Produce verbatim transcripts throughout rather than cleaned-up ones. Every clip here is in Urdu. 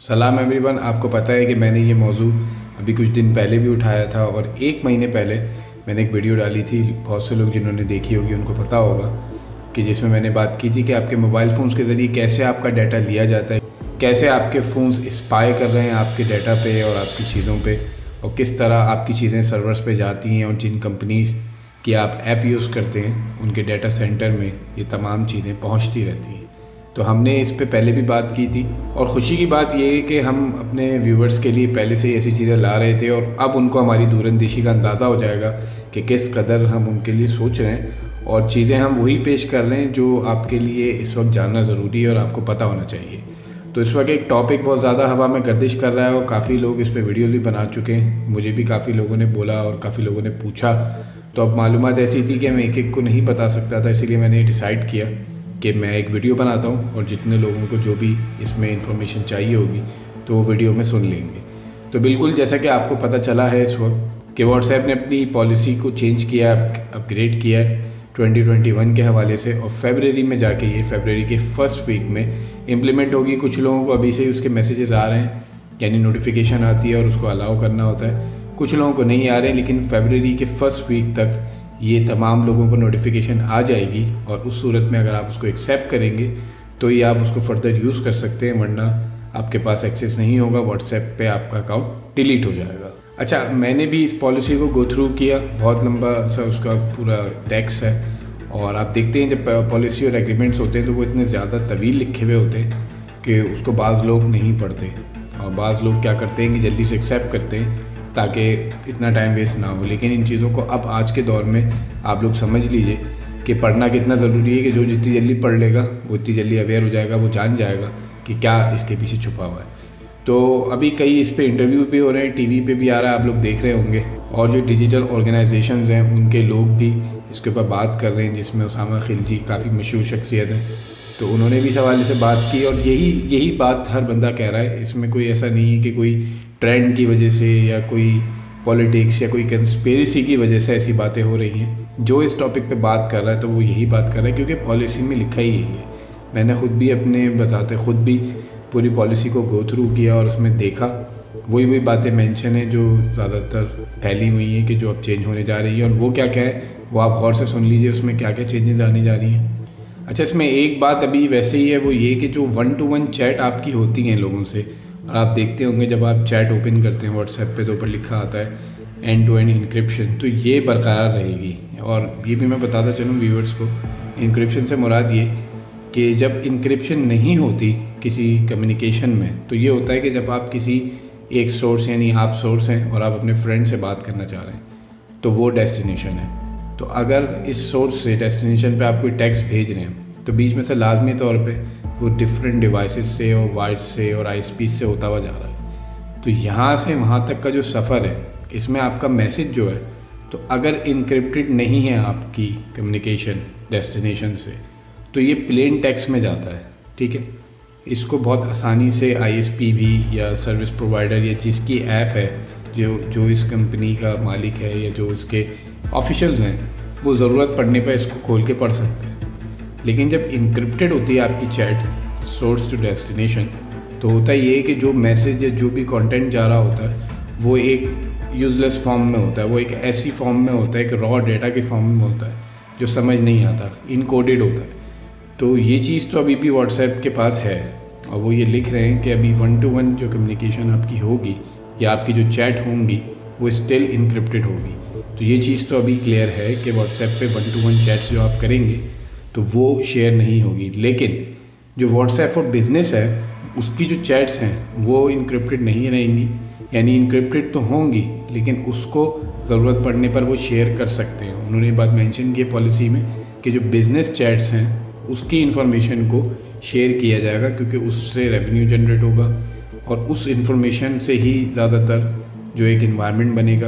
सलाम एवरीवन। आपको पता है कि मैंने ये मौजू अभी कुछ दिन पहले भी उठाया था और एक महीने पहले मैंने एक वीडियो डाली थी। बहुत से लोग जिन्होंने देखी होगी उनको पता होगा कि जिसमें मैंने बात की थी कि आपके मोबाइल फ़ोन्स के ज़रिए कैसे आपका डाटा लिया जाता है, कैसे आपके फ़ोन्स स्पाई कर रहे हैं आपके डाटा पे और आपकी चीज़ों पे, और किस तरह आपकी चीज़ें सर्वर्स पे जाती हैं और जिन कंपनीज़ की आप ऐप यूज़ करते हैं उनके डाटा सेंटर में ये तमाम चीज़ें पहुँचती रहती हैं। तो हमने इस पे पहले भी बात की थी और ख़ुशी की बात ये है कि हम अपने व्यूवर्स के लिए पहले से ही ऐसी चीज़ें ला रहे थे और अब उनको हमारी दूरअंदेशी का अंदाज़ा हो जाएगा कि किस कदर हम उनके लिए सोच रहे हैं और चीज़ें हम वही पेश कर रहे हैं जो आपके लिए इस वक्त जानना ज़रूरी है और आपको पता होना चाहिए। तो इस वक्त एक टॉपिक बहुत ज़्यादा हवा में गर्दिश कर रहा है और काफ़ी लोग इस पर वीडियो भी बना चुके हैं। मुझे भी काफ़ी लोगों ने बोला और काफ़ी लोगों ने पूछा, तो अब मालूमात ऐसी थी कि मैं एक एक को नहीं बता सकता था, इसीलिए मैंने डिसाइड किया कि मैं एक वीडियो बनाता हूँ और जितने लोगों को जो भी इसमें इंफॉर्मेशन चाहिए होगी तो वो वीडियो में सुन लेंगे। तो बिल्कुल जैसा कि आपको पता चला है इस वक्त कि व्हाट्सएप ने अपनी पॉलिसी को चेंज किया, अपग्रेड किया है ट्वेंटी ट्वेंटी वन के हवाले से, और फरवरी में जाके ये फरवरी के फर्स्ट वीक में इम्प्लीमेंट होगी। कुछ लोगों को अभी से ही उसके मैसेजेस आ रहे हैं, यानी नोटिफिकेशन आती है और उसको अलाउ करना होता है। कुछ लोगों को नहीं आ रहे, लेकिन फरवरी के फर्स्ट वीक तक ये तमाम लोगों को नोटिफिकेशन आ जाएगी और उस सूरत में अगर आप उसको एक्सेप्ट करेंगे तो ये आप उसको फर्दर यूज़ कर सकते हैं, वरना आपके पास एक्सेस नहीं होगा, व्हाट्सएप पे आपका अकाउंट डिलीट हो जाएगा। अच्छा, मैंने भी इस पॉलिसी को गो थ्रू किया, बहुत लंबा सा उसका पूरा टेक्स्ट है और आप देखते हैं जब पॉलिसी और एग्रीमेंट्स होते हैं तो वो इतने ज़्यादा तवील लिखे हुए होते हैं कि उसको बाज़ लोग नहीं पढ़ते और बाज़ लोग क्या करते हैं कि जल्दी से एक्सेप्ट करते हैं ताकि इतना टाइम वेस्ट ना हो। लेकिन इन चीज़ों को अब आज के दौर में आप लोग समझ लीजिए कि पढ़ना कितना ज़रूरी है कि जो जितनी जल्दी पढ़ लेगा वो इतनी जल्दी अवेयर हो जाएगा, वो जान जाएगा कि क्या इसके पीछे छुपा हुआ है। तो अभी कई इस पे इंटरव्यू भी हो रहे हैं, टीवी पे भी आ रहा है, आप लोग देख रहे होंगे, और जो डिजिटल ऑर्गेनाइजेशंस हैं उनके लोग भी इसके ऊपर बात कर रहे हैं, जिसमें उसामा खिलजी काफ़ी मशहूर शख्सियत है, तो उन्होंने भी इस हवाले से बात की और यही यही बात हर बंदा कह रहा है। इसमें कोई ऐसा नहीं है कि कोई ट्रेंड की वजह से या कोई पॉलिटिक्स या कोई कंस्पिरेसी की वजह से ऐसी बातें हो रही हैं। जो इस टॉपिक पे बात कर रहा है तो वो यही बात कर रहा है क्योंकि पॉलिसी में लिखा ही यही है। मैंने ख़ुद भी अपने बताते ख़ुद भी पूरी पॉलिसी को गो थ्रू किया और उसमें देखा, वही वही बातें मेंशन है जो ज़्यादातर फैली हुई हैं कि जो अब चेंज होने जा रही है, और वो क्या क्या है वो आप गौर से सुन लीजिए, उसमें क्या क्या चेंजेस आने जा रही हैं। अच्छा, इसमें एक बात अभी वैसे ही है, वो ये कि जो वन टू वन चैट आपकी होती हैं लोगों से, और आप देखते होंगे जब आप चैट ओपन करते हैं व्हाट्सएप पे तो ऊपर लिखा आता है एंड टू एंड इंक्रिप्शन, तो ये बरकरार रहेगी। और ये भी मैं बताता चलूँ व्यूअर्स को, इंक्रिप्शन से मुराद ये कि जब इंक्रिप्शन नहीं होती किसी कम्युनिकेशन में तो ये होता है कि जब आप किसी एक सोर्स, यानी आप सोर्स हैं और आप अपने फ्रेंड से बात करना चाह रहे हैं तो वो डेस्टिनेशन है। तो अगर इस सोर्स से डेस्टिनेशन पे आप कोई टेक्स्ट भेज रहे हैं तो बीच में से लाजमी तौर पे वो डिफरेंट डिवाइसेस से और वाइड्स से और आईएसपी से होता हुआ जा रहा है। तो यहाँ से वहाँ तक का जो सफ़र है, इसमें आपका मैसेज जो है, तो अगर इनक्रिप्टेड नहीं है आपकी कम्युनिकेशन डेस्टिनेशन से तो ये प्लेन टेक्स्ट में जाता है, ठीक है। इसको बहुत आसानी से आईएसपी भी या सर्विस प्रोवाइडर या जिसकी ऐप है, जो जो इस कंपनी का मालिक है या जो इसके ऑफिशियल्स हैं, वो ज़रूरत पड़ने पर इसको खोल के पढ़ सकते हैं। लेकिन जब इनक्रिप्टेड होती है आपकी चैट सोर्स टू डेस्टिनेशन, तो होता ये है कि जो मैसेज या जो भी कंटेंट जा रहा होता है वो एक यूज़लेस फॉर्म में होता है, वो एक ऐसी फॉर्म में होता है, एक रॉ डेटा के फॉर्म में होता है जो समझ नहीं आता, इनकोडेड होता है। तो ये चीज़ तो अभी भी व्हाट्सएप के पास है और वो ये लिख रहे हैं कि अभी वन टू वन जो कम्युनिकेशन आपकी होगी या आपकी जो चैट होंगी वो स्टिल इनक्रिप्टेड होगी। तो ये चीज़ तो अभी क्लियर है कि व्हाट्सएप पे वन टू वन चैट्स जो आप करेंगे तो वो शेयर नहीं होगी। लेकिन जो व्हाट्सएप फॉर बिज़नेस है उसकी जो चैट्स हैं वो इनक्रिप्टेड नहीं रहेंगी, यानी इनक्रिप्टेड तो होंगी लेकिन उसको ज़रूरत पड़ने पर वो शेयर कर सकते हैं। उन्होंने ये बात मेंशन की है पॉलिसी में कि जो बिज़नेस चैट्स हैं उसकी इन्फॉर्मेशन को शेयर किया जाएगा क्योंकि उससे रेवेन्यू जनरेट होगा और उस इन्फॉर्मेशन से ही ज़्यादातर जो एक इन्वायरमेंट बनेगा।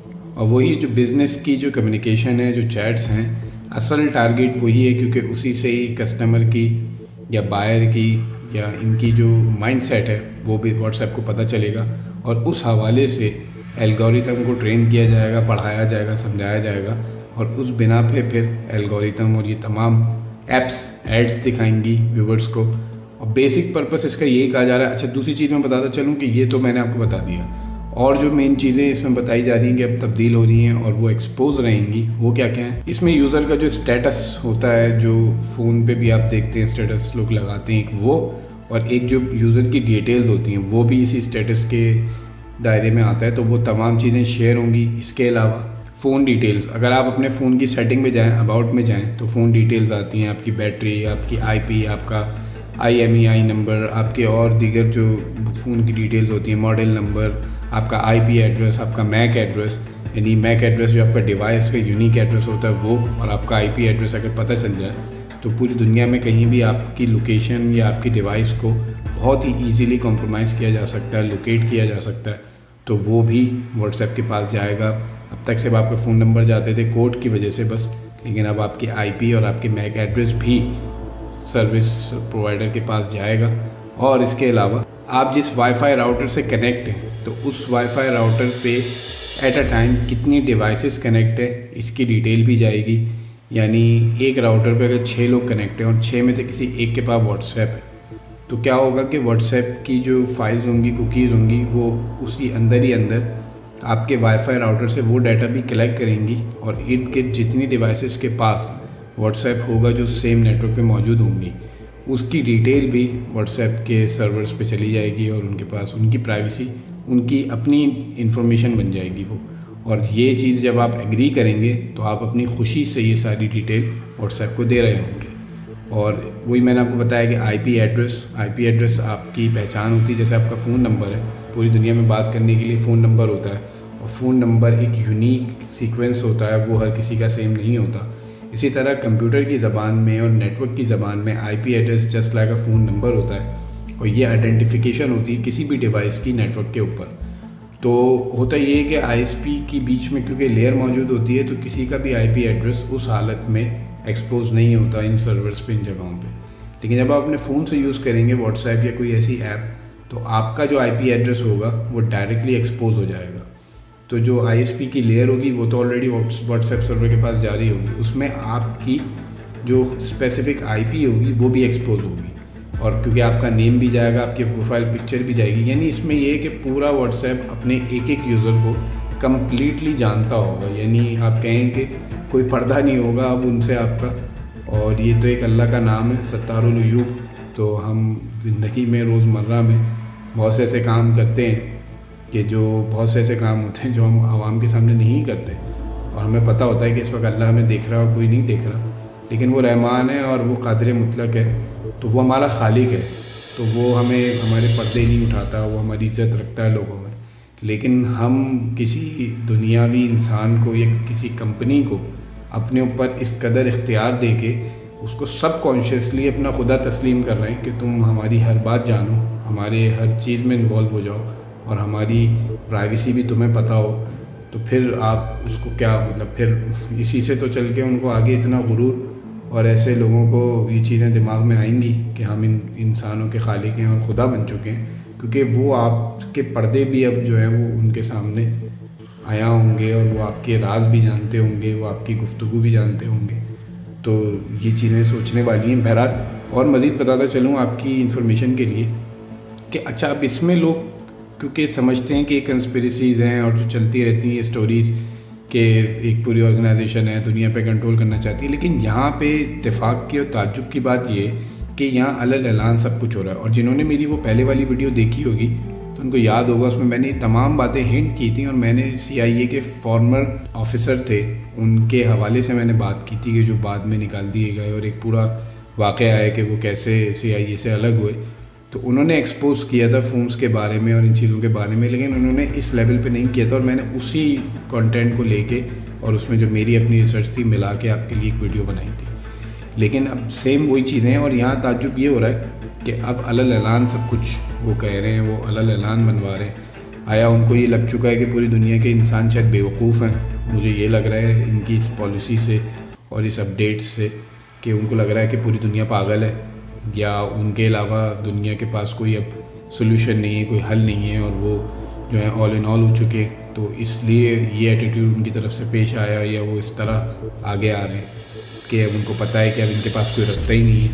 और वही जो बिज़नेस की जो कम्युनिकेशन है, जो चैट्स हैं, असल टारगेट वही है क्योंकि उसी से ही कस्टमर की या बायर की या इनकी जो माइंडसेट है वो भी व्हाट्सएप को पता चलेगा और उस हवाले से एल्गोरिथम को ट्रेन किया जाएगा, पढ़ाया जाएगा, समझाया जाएगा, और उस बिना पे फिर एल्गोरिथम और ये तमाम ऐप्स एड्स दिखाएंगी व्यूवर्स को اور بیسک پرپس اس کا یہی کہا جا رہا ہے. اچھا دوسری چیز میں بتاتا چلوں کہ یہ تو میں نے آپ کو بتا دیا, اور جو مین چیزیں اس میں بتائی جا رہی ہیں کہ اب تبدیل ہو رہی ہیں اور وہ ایکسپوز رہیں گی, وہ کیا کیا ہیں. اس میں یوزر کا جو اسٹیٹس ہوتا ہے, جو فون پہ بھی آپ دیکھتے ہیں اسٹیٹس لوگ لگاتے ہیں, وہ اور ایک جو یوزر کی ڈیٹیلز ہوتی ہیں وہ بھی اسی اسٹیٹس کے دائرے میں آتا ہے, تو وہ تمام چیزیں شیئر ہوں گی. اس کے علاوہ فون ڈیٹیلز, اگر آپ اپنے فون کی سیٹنگ میں جائیں, اباؤٹ میں جائیں, تو فون ڈیٹیلز آتی ہیں, آپ کی بیٹری, آپ کی آئی پی, آپ کا I M E I number, آپ کے اور دیگر جو فون کی ڈیٹیلز ہوتی ہیں, ماڈل نمبر, آپ کا آئی پی ایڈریس, آپ کا میک ایڈریس, یعنی میک ایڈریس جو آپ کا ڈیوائس کا یونیک ایڈریس ہوتا ہے وہ, اور آپ کا آئی پی ایڈریس اگر پتہ چل جائے تو پوری دنیا میں کہیں بھی آپ کی لوکیشن یا آپ کی ڈیوائس کو بہت ہی ایزیلی کمپرومائز کیا جا سکتا ہے, لوکیٹ کیا جا سکتا ہے. تو وہ بھی واٹس ایپ کے پاس جائے گا. اب تک صرف آپ کے فون نمبر جاتے تھے کوڈ کی وجہ سے بس, لیکن اب آپ کی آئی پی اور آپ کے میک ایڈریس بھی سروس پرووائڈر کے پاس جائے گا. اور اس کے علاوہ آپ جس وائی فائی راؤٹر سے کنیکٹ ہیں, تو اس وائی فائی راؤٹر پہ ایٹ اے ٹائم کتنی ڈیوائسز کنیکٹ ہے اس کی ڈیٹیل بھی جائے گی. یعنی ایک راؤٹر پہ اگر چھ لوگ کنیکٹ ہیں اور چھ میں سے کسی ایک کے پاس واٹس ایپ ہے, تو کیا ہوگا کہ واٹس ایپ کی جو فائلز ہوں گی, کوکیز ہوں گی, وہ اسی اندر ہی اندر آپ کے وائی فائی راؤٹر سے وہ ڈیٹا بھی کلیکٹ کریں گی, اور ارد گرد جتنی ڈیوائسز کے پاس واٹس ایپ ہوگا جو سیم نیٹ ورک پہ موجود ہوں گی, اس کی ڈیٹیل بھی واٹس ایپ کے سرورز پہ چلی جائے گی, اور ان کے پاس ان کی پرائیویسی, ان کی اپنی انفارمیشن بن جائے گی وہ. اور یہ چیز جب آپ ایگری کریں گے تو آپ اپنی خوشی سے یہ ساری ڈیٹیل واٹس ایپ کو دے رہے ہوں گے. اور وہی میں نے آپ کو بتایا کہ آئی پی ایڈریس, آئی پی ایڈریس آپ کی پہچان ہوتی ہے, جیسے آپ کا فون نمبر ہے, پوری دنیا میں بات کرنے کے لیے فون نمبر ہوتا ہے, اور فون نمبر ایک یونیک سیکوینس ہوتا ہے, وہ ہر کسی کا سیم نہیں ہوتا. اسی طرح کمپیوٹر کی زبان میں اور نیٹ ورک کی زبان میں I P address just like a phone number ہوتا ہے, اور یہ آئیڈینٹیفیکیشن ہوتی ہے کسی بھی ڈیوائس کی نیٹ ورک کے اوپر. تو ہوتا یہ ہے کہ آئی ایس پی کی بیچ میں کیونکہ لیئر موجود ہوتی ہے, تو کسی کا بھی آئی پی ایڈریس اس حالت میں ایکسپوز نہیں ہوتا ان سرورز پہ, ان جگہوں پہ. لیکن جب آپ اپنے فون سے یوز کریں گے واٹس ایپ یا کوئی ایسی ایپ, تو آپ کا جو آئی پی ایڈریس ہوگا وہ ڈائریکٹلی ایکسپوز ہو جائے گا. تو جو آئی ایس پی کی لیئر ہوگی وہ تو آلریڈی واٹس ایپ سرور کے پاس جاری ہوگی, اس میں آپ کی جو اسپیسیفک آئی پی ہوگی وہ بھی ایکسپوز ہوگی, اور کیونکہ آپ کا نیم بھی جائے گا, آپ کی پروفائل پکچر بھی جائے گی. یعنی اس میں یہ ہے کہ پورا واٹس ایپ اپنے ایک ایک یوزر کو کمپلیٹلی جانتا ہوگا. یعنی آپ کہیں کہ کوئی پردہ نہیں ہوگا اب ان سے آپ کا. اور یہ تو ایک اللہ کا نام ہے, ستار العیوب. تو ہم زندگی میں روزمرہ میں بہت سے ایسے کام کرتے ہیں کہ جو بہت سے ایسے کام ہوتے ہیں جو ہم عوام کے سامنے نہیں کرتے, اور ہمیں پتہ ہوتا ہے کہ اس وقت اللہ ہمیں دیکھ رہا ہے اور کوئی نہیں دیکھ رہا, لیکن وہ رحمان ہے اور وہ قادر مطلق ہے, تو وہ ہمارا خالق ہے, تو وہ ہمیں ہمارے پردے نہیں اٹھاتا, وہ ہماری عزت رکھتا ہے لوگوں میں. لیکن ہم کسی دنیاوی انسان کو یا کسی کمپنی کو اپنے اوپر اس قدر اختیار دے کے اس کو سب کانشیسلی اپنا خدا تسلیم کر رہے ہیں کہ تم ہماری ہر بات جانو, ہمارے ہر چیز میں انوالو ہو جاؤ, اور ہماری پرائیویسی بھی تمہیں پتہ ہو. تو پھر آپ اس کو کیا مطلب, پھر اسی سے تو چل کے ان کو آگے اتنا غرور, اور ایسے لوگوں کو یہ چیزیں دماغ میں آئیں گی کہ ہم ان انسانوں کے خالق ہیں اور خدا بن چکے ہیں, کیونکہ وہ آپ کے پردے بھی اب جو ہیں وہ ان کے سامنے آیا ہوں گے, اور وہ آپ کے راز بھی جانتے ہوں گے, وہ آپ کی گفتگو بھی جانتے ہوں گے. تو یہ چیزیں سوچنے والی ہیں. بہرحال اور مزید بتاتا چلوں آپ کی انفارمیشن کے لیے کہ اچھا اب اس میں لوگ کیونکہ سمجھتے ہیں کہ یہ کنسپریسیز ہیں اور جو چلتی رہتی ہیں اسٹوریز کہ ایک پوری آرگنائزیشن ہے دنیا پہ کنٹرول کرنا چاہتی ہے, لیکن یہاں پہ اتفاق کی اور تعجب کی بات یہ ہے کہ یہاں علل اعلان سب کچھ ہو رہا ہے. اور جنہوں نے میری وہ پہلے والی ویڈیو دیکھی ہوگی تو ان کو یاد ہوگا, اس میں میں نے تمام باتیں ہنٹ کی تھیں, اور میں نے سی آئی اے کے فارمر آفیسر تھے ان کے حوالے سے میں نے بات کی تھی کہ جو بعد میں نکال دیے گئے, اور ایک پورا واقعہ ہے کہ وہ کیسے سی آئی اے سے الگ ہوئے. تو انہوں نے ایکسپوز کیا تھا فونس کے بارے میں اور ان چیزوں کے بارے میں, لیکن انہوں نے اس لیول پہ نہیں کیا تھا, اور میں نے اسی کانٹینٹ کو لے کے اور اس میں جو میری اپنی ریسرچ تھی ملا کے آپ کے لیے ایک ویڈیو بنائی تھی. لیکن اب سیم وہی چیزیں ہیں, اور یہاں تعجب یہ ہو رہا ہے کہ اب علل اعلان سب کچھ وہ کہہ رہے ہیں, وہ علل اعلان بنوا رہے ہیں. آیا ان کو یہ لگ چکا ہے کہ پوری دنیا کے انسان شاید بیوقوف ہیں؟ مجھے یہ لگ رہا ہے ان کی اس پالیسی سے اور اس اپڈیٹ سے کہ ان کو لگ رہا ہے کہ پوری دنیا پاگل ہے, یا ان کے علاوہ دنیا کے پاس کوئی اب سولوشن نہیں ہے, کوئی حل نہیں ہے, اور وہ جو ہے آل ان آل ہو چکے. تو اس لیے یہ ایٹیٹیوڈ ان کی طرف سے پیش آیا, یا وہ اس طرح آگے آ رہے ہیں کہ اب ان کو پتہ ہے کہ اب ان کے پاس کوئی رستہ ہی نہیں ہے.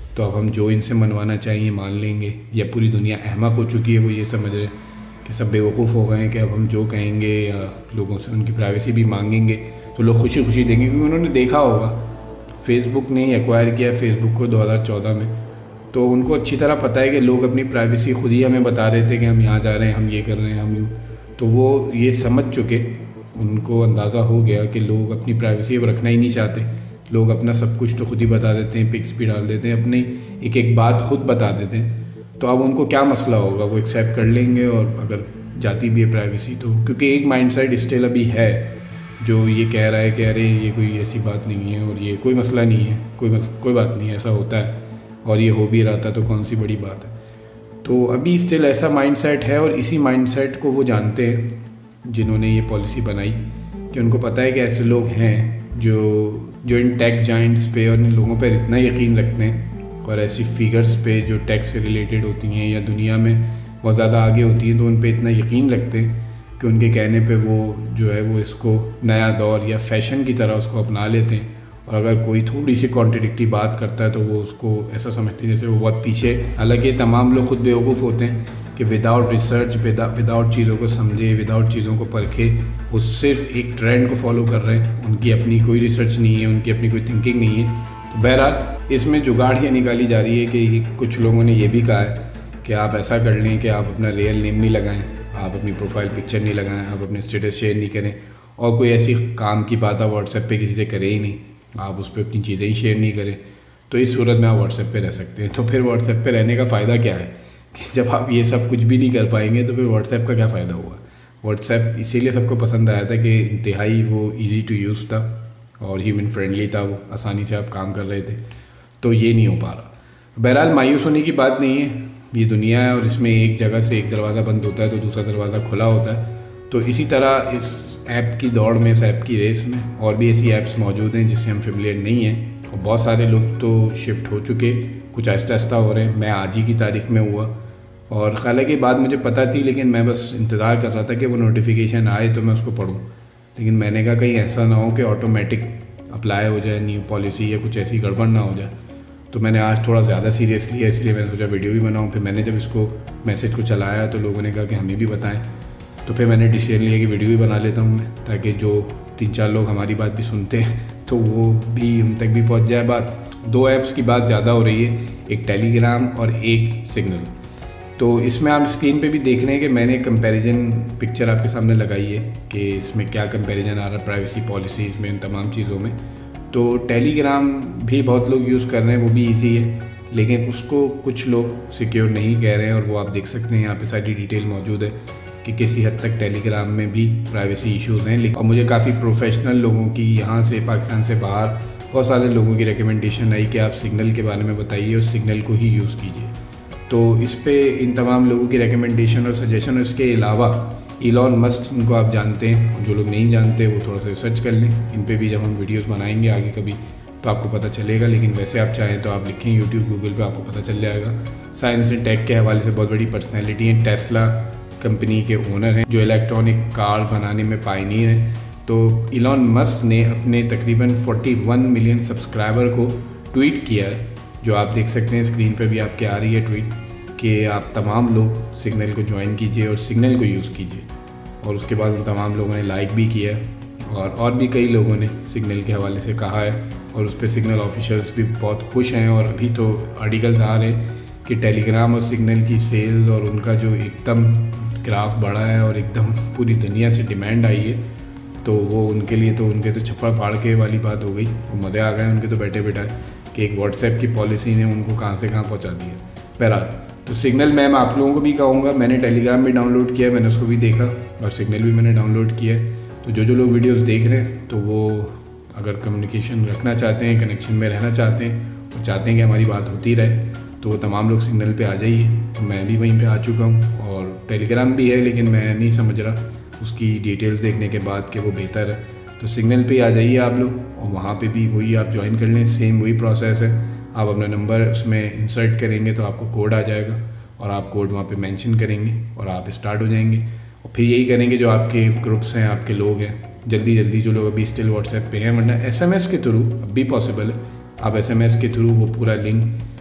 تو اب ہم جو ان سے منوانا چاہیے مان لیں گے، یا پوری دنیا احمق ہو چکی ہے، وہ یہ سمجھ رہے ہیں کہ سب بیوقوف ہو گئے ہیں کہ اب ہم جو کہیں گے یا لوگوں سے ان کی پرائیویسی بھی مانگیں گے تو لوگ خوشی خوشی دیں گے، کیونکہ انہوں نے دیکھا ہوگا فیس بک نے ایکوائر کیا فیس بک کو دو ہزار چودہ میں، تو ان کو اچھی طرح پتہ ہے کہ لوگ اپنی پرائیویسی خود ہی ہمیں بتا رہے تھے کہ ہم یہاں جا رہے ہیں، ہم یہ کر رہے ہیں، ہم یوں، تو وہ یہ سمجھ چکے، ان کو اندازہ ہو گیا کہ لوگ اپنی پرائیویسی اب رکھنا ہی نہیں چاہتے، لوگ اپنا سب کچھ تو خود ہی بتا دیتے ہیں، پکس بھی ڈال دیتے ہیں، اپنی ایک ایک بات خود بتا دیتے ہیں، تو اب ان کو کیا مسئلہ ہوگا، وہ ایکسیپٹ کر لیں گے، اور اگر جاتی بھی ہے پرائیویسی تو، کیونکہ ایک مائنڈ سیٹ اسٹل ابھی ہے جو یہ کہہ رہا ہے کہ ارے یہ کوئی ایسی بات نہیں ہے اور یہ کوئی مسئلہ نہیں ہے، کوئی کوئی بات نہیں ہے، ایسا ہوتا ہے اور یہ ہو بھی رہا تھا تو کون سی بڑی بات ہے. تو ابھی اسٹل ایسا مائنڈ سیٹ ہے، اور اسی مائنڈ سیٹ کو وہ جانتے ہیں جنہوں نے یہ پالیسی بنائی، کہ ان کو پتہ ہے کہ ایسے لوگ ہیں جو جو ان ٹیک جائنٹس پہ اور ان لوگوں پہ اتنا یقین رکھتے ہیں، اور ایسی فیگرز پہ جو ٹیک سے ریلیٹڈ ہوتی ہیں یا دنیا میں بہت زیادہ آگے ہوتی ہیں، تو ان پہ اتنا یقین رکھتے ہیں کہ ان کے کہنے پہ وہ جو ہے وہ اس کو نیا دور یا فیشن کی طرح اس کو اپنا لیتے ہیں، اور اگر کوئی تھوڑی سی کانٹرڈکٹری بات کرتا ہے تو وہ اس کو ایسا سمجھتے ہیں جیسے وہ بہت پیچھے. حالانکہ تمام لوگ خود بیوقوف ہوتے ہیں کہ وداؤٹ ریسرچ، وداؤٹ چیزوں کو سمجھے، وداؤٹ چیزوں کو پرکھے، وہ صرف ایک ٹرینڈ کو فالو کر رہے ہیں، ان کی اپنی کوئی ریسرچ نہیں ہے، ان کی اپنی کوئی تھنکنگ نہیں ہے. تو بہرحال اس میں جگاڑ یہ نکالی جا رہی ہے کہ کچھ لوگوں نے یہ بھی کہا ہے کہ آپ ایسا کر لیں کہ آپ اپنا ریئل نیم نہیں لگائیں، آپ اپنی پروفائل پکچر نہیں لگائیں، آپ اپنے اسٹیٹس شیئر نہیں کریں، اور کوئی ایسی کام کی بات آپ واٹس ایپ پہ کسی سے کریں ہی نہیں، آپ اس پہ اپنی چیزیں ہی شیئر نہیں کریں، تو اس صورت میں آپ واٹس ایپ پہ رہ سکتے ہیں. تو پھر واٹس ایپ پہ رہنے کا فائدہ کیا ہے کہ جب آپ یہ سب کچھ بھی نہیں کر پائیں گے تو پھر واٹس ایپ کا کیا فائدہ ہوا. واٹس ایپ اسی لیے سب کو پسند آیا تھا کہ انتہائی وہ ایزی ٹو یوز تھا اور ہیومن فرینڈلی تھا، وہ آسانی سے آپ کام کر رہے تھے، تو یہ نہیں ہو پا رہا. بہرحال مایوس ہونے کی بات نہیں ہے، یہ دنیا ہے اور اس میں ایک جگہ سے ایک دروازہ بند ہوتا ہے تو دوسرا دروازہ کھلا ہوتا ہے. تو اسی طرح اس ایپ کی دوڑ میں، اس ایپ کی ریس میں اور بھی ایسی ایپس موجود ہیں جس سے ہم فیملیئر نہیں ہیں، اور بہت سارے لوگ تو شفٹ ہو چکے، کچھ آہستہ آہستہ ہو رہے ہیں. میں آج ہی کی تاریخ میں ہوا، اور حالانکہ بات مجھے پتہ تھی لیکن میں بس انتظار کر رہا تھا کہ وہ نوٹیفیکیشن آئے تو میں اس کو پڑھوں، لیکن میں نے کہا کہیں ایسا نہ ہو کہ آٹومیٹک اپلائی ہو جائے نیو پالیسی یا کچھ ایسی گڑبڑ نہ ہو جائے. تو میں نے آج تھوڑا زیادہ سیریس لیا، اس لیے میں نے سوچا ویڈیو بھی بناؤں. پھر میں نے جب اس کو میسج کو چلایا تو لوگوں نے کہا کہ ہمیں بھی بتائیں، تو پھر میں نے ڈیسیژن لیا کہ ویڈیو بھی بنا لیتا ہوں میں، تاکہ جو تین چار لوگ ہماری بات بھی سنتے ہیں تو وہ بھی ان تک بھی پہنچ جائے بات. دو ایپس کی بات زیادہ ہو رہی ہے، ایک ٹیلی گرام اور ایک سگنل. تو اس میں آپ اسکرین پہ بھی دیکھ رہے ہیں کہ میں نے کمپیریزن پکچر آپ کے سامنے لگائی ہے کہ اس میں کیا کمپیریزن آ رہا ہے پرائیویسی پالیسیز میں، ان تمام چیزوں میں. تو ٹیلی گرام بھی بہت لوگ یوز کر رہے ہیں، وہ بھی ایزی ہے، لیکن اس کو کچھ لوگ سیکیور نہیں کہہ رہے ہیں، اور وہ آپ دیکھ سکتے ہیں یہاں پہ ساری ڈیٹیل موجود ہے کہ کسی حد تک ٹیلی گرام میں بھی پرائیویسی ایشوز ہیں. اور مجھے کافی پروفیشنل لوگوں کی یہاں سے پاکستان سے باہر بہت سارے لوگوں کی ریکمنڈیشن آئی کہ آپ سگنل کے بارے میں بتائیے اور سگنل کو ہی یوز کیجیے. تو اس پہ ان تمام لوگوں کی ریکمنڈیشن اور سجیشن، اور اس کے علاوہ ایلون مسک، ان کو آپ جانتے ہیں، اور جو لوگ نہیں جانتے وہ تھوڑا سا ریسرچ کر لیں. ان پہ بھی جب ہم ویڈیوز بنائیں گے آگے کبھی تو آپ کو پتہ چلے گا، لیکن ویسے آپ چاہیں تو آپ لکھیں یوٹیوب گوگل پہ، آپ کو پتہ چل جائے گا. سائنس اینڈ ٹیک کے حوالے سے بہت بڑی پرسنالٹی ہیں، ٹیسلا کمپنی کے اونر ہیں جو الیکٹرانک کار بنانے میں پائنیئر ہیں. تو ایلون مسک نے اپنے تقریباً فورٹی ون ملین سبسکرائبر کو ٹویٹ کیا ہے، جو آپ دیکھ سکتے ہیں اسکرین پہ بھی آپ کے آ رہی ہے ٹویٹ، کہ آپ تمام لوگ سگنل کو جوائن کیجئے اور سگنل کو یوز کیجئے. اور اس کے بعد ان تمام لوگوں نے لائک بھی کیا ہے، اور اور بھی کئی لوگوں نے سگنل کے حوالے سے کہا ہے، اور اس پہ سگنل آفیشلز بھی بہت خوش ہیں. اور ابھی تو آرٹیکلز آ رہے ہیں کہ ٹیلی گرام اور سگنل کی سیلز اور ان کا جو ایک دم گراف بڑھا ہے اور ایک دم پوری دنیا سے ڈیمانڈ آئی ہے، تو وہ ان کے لیے تو ان کے تو چھپڑ پھاڑ کے والی بات ہو گئی، وہ مزے آ گئے ان کے تو بیٹھے بیٹھائے کہ ایک واٹس ایپ کی پالیسی نے ان کو کہاں سے کہاں پہنچا دیا. بہرحال تو سگنل میں آپ لوگوں کو بھی کہوں گا، میں نے ٹیلی گرام بھی ڈاؤن لوڈ کیا، میں نے اس کو بھی دیکھا، اور سگنل بھی میں نے ڈاؤن لوڈ کیا ہے. تو جو جو لوگ ویڈیوز دیکھ رہے ہیں تو وہ اگر کمیونیکیشن رکھنا چاہتے ہیں، کنیکشن میں رہنا چاہتے ہیں اور چاہتے ہیں کہ ہماری بات ہوتی رہے، تو وہ تمام لوگ سگنل پہ آ جائیے. میں بھی وہیں پہ آ چکا ہوں، اور ٹیلی گرام بھی ہے لیکن میں نہیں سمجھ رہا اس کی ڈیٹیلز دیکھنے کے بعد کہ وہ بہتر ہے. تو سگنل پہ آ جائیے آپ لوگ، اور وہاں پہ بھی وہی آپ جوائن کر لیں، سیم وہی پروسیس ہے. آپ اپنا نمبر اس میں انسرٹ کریں گے تو آپ کو کوڈ آ جائے گا، اور آپ کوڈ وہاں پہ مینشن کریں گے اور آپ اسٹارٹ ہو جائیں گے. اور پھر یہی کریں گے جو آپ کے گروپس ہیں، آپ کے لوگ ہیں، جلدی جلدی جو لوگ ابھی اسٹل واٹس ایپ پہ ہیں، ورنہ ایس ایم ایس کے تھرو اب بھی پاسبل ہے. آپ ایس ایم ایس کے تھرو وہ پورا لنک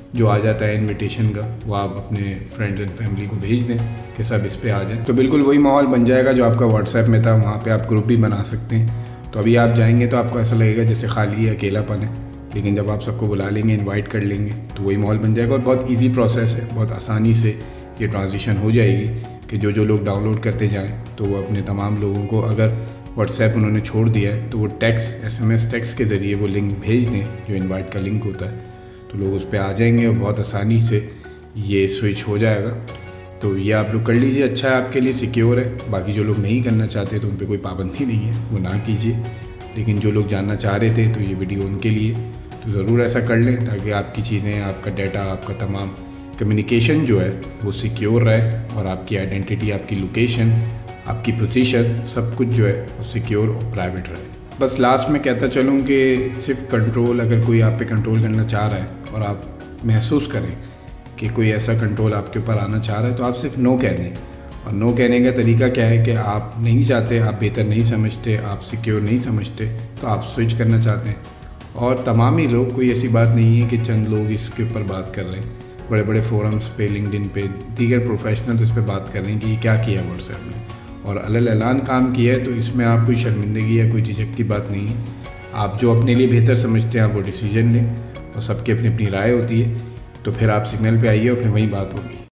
جو آ جاتا ہے انویٹیشن کا وہ آپ اپنے فرینڈز اینڈ فیملی کو بھیج دیں کہ سب اس پہ آ جائیں. تو بالکل وہی ماحول بن جائے گا جو آپ کا واٹس ایپ میں تھا. وہاں پہ آپ گروپ بھی بنا سکتے ہیں. تو ابھی آپ جائیں گے تو آپ کو ایسا لگے گا جیسے خالی ہے, اکیلا پن ہے, لیکن جب آپ سب کو بلا لیں گے, انوائٹ کر لیں گے, تو وہی ماحول بن جائے گا. اور بہت ایزی پروسیس ہے, بہت آسانی سے یہ ٹرانزیشن ہو جائے گی کہ جو جو لوگ ڈاؤن لوڈ کرتے جائیں تو وہ اپنے تمام لوگوں کو, اگر واٹس ایپ انہوں نے چھوڑ دیا ہے تو وہ text S M S text کے ذریعے وہ لنک بھیج دیں جو انوائٹ کا لنک ہوتا ہے, تو لوگ اس پہ آ جائیں گے اور بہت آسانی سے یہ سوئچ ہو جائے گا. تو یہ آپ لوگ کر لیجیے, اچھا ہے آپ کے لیے, سیکیور ہے. باقی جو لوگ نہیں کرنا چاہتے تو ان پہ کوئی پابندی نہیں ہے, وہ نہ کیجیے. لیکن جو لوگ جاننا چاہ رہے تھے تو یہ ویڈیو ان کے لیے, تو ضرور ایسا کر لیں تاکہ آپ کی چیزیں, آپ کا ڈیٹا, آپ کا تمام کمیونیکیشن جو ہے وہ سیکیور رہے, اور آپ کی آئیڈینٹی, آپ کی لوکیشن, آپ کی پوزیشن, سب کچھ جو ہے وہ سیکیور اور پرائیویٹ رہے. بس لاسٹ میں کہتا چلوں کہ صرف کنٹرول, اگر کوئی آپ پہ کنٹرول کرنا چاہ رہا ہے اور آپ محسوس کریں کہ کوئی ایسا کنٹرول آپ کے اوپر آنا چاہ رہا ہے, تو آپ صرف نو کہہ دیں. اور نو کہنے کا طریقہ کیا ہے کہ آپ نہیں چاہتے, آپ بہتر نہیں سمجھتے, آپ سیکیور نہیں سمجھتے, تو آپ سوئچ کرنا چاہتے ہیں. اور تمام ہی لوگ, کوئی ایسی بات نہیں ہے کہ چند لوگ اس کے اوپر بات کر رہے ہیں, بڑے بڑے فورمز پہ, لنکڈن پہ, دیگر پروفیشنلز اس پہ بات کر رہے ہیں کہ یہ کیا کیا واٹس ایپ نے, اور علی اعلان کام کیا ہے. تو اس میں آپ کوئی شرمندگی یا کوئی جھجک کی بات نہیں ہے. آپ جو اپنے لیے بہتر سمجھتے ہیں آپ وہ ڈیسیجن لیں, اور سب کی اپنی اپنی رائے ہوتی ہے. تو پھر آپ سگنل پہ آئیے اور پھر وہیں بات ہوگی.